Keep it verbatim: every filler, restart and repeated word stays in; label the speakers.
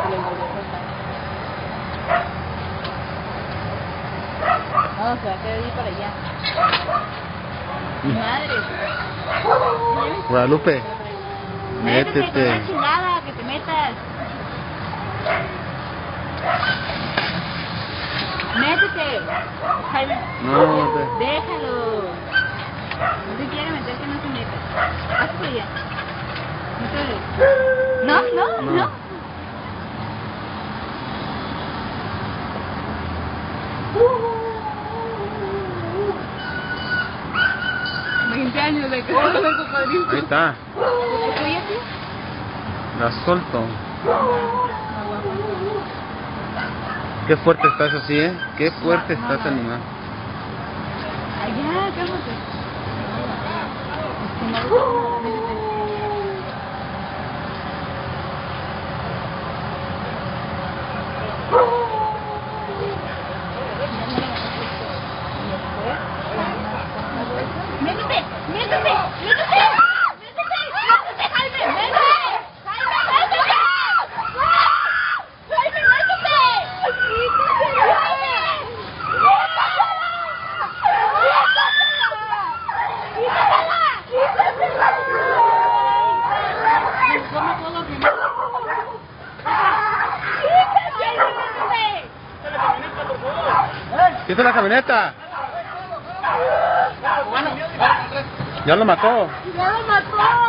Speaker 1: lo volvió a soltar. No, se va a quedar ahí para allá. Madre.
Speaker 2: Guadalupe,
Speaker 1: Métete,
Speaker 2: métete.
Speaker 1: con una chingada, que te metas. Métete. Jaime.
Speaker 2: No, no te...
Speaker 1: Déjalo. No se quiere meter, que no se meta. Haz por allá. Métele. No, no, no. no. veinte años de casado de cocodrilo.
Speaker 2: Ahí está.
Speaker 1: ¿Tú y así?
Speaker 2: La suelto. Qué fuerte estás así, ¿eh? Qué fuerte
Speaker 1: No, no,
Speaker 2: estás,
Speaker 1: no.
Speaker 2: animal.
Speaker 1: Allá, cálmate. Es que no lo métete. ¡Métete! ¡Métete! ¡Métete! ¡Métete! ¡Métete, Jaime! ¡Métete! ¡Jaime, métete! ¡Jaime, métete!
Speaker 2: ¡Quita la camioneta! ¡Ya lo mató!
Speaker 1: ¡Ya lo mató!